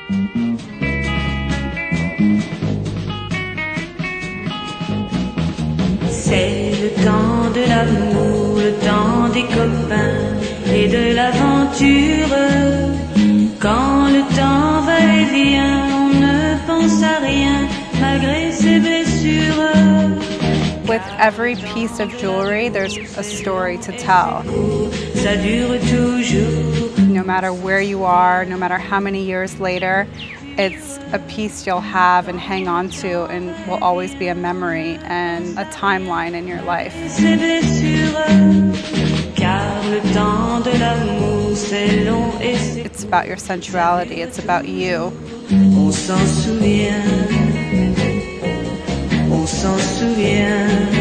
C'est le temps de l'amour, le temps des copains et de l'aventure. Quand le temps va et vient, on ne pense à rien malgré ses blessures. With every piece of jewelry, there's a story to tell. Ça dure toujours. No matter where you are, no matter how many years later, it's a piece you'll have and hang on to and will always be a memory and a timeline in your life. Ses blessures, car le temps de l'amour c'est long et c'est... It's about your sensuality, it's about you. On s'en souvient, on s'en souvient.